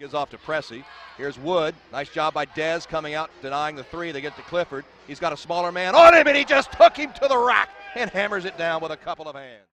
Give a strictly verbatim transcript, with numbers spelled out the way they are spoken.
is off to Pressey. Here's Wood. Nice job by Dez coming out, denying the three. They get to Clifford. He's got a smaller man on him, and he just took him to the rack and hammers it down with a couple of hands.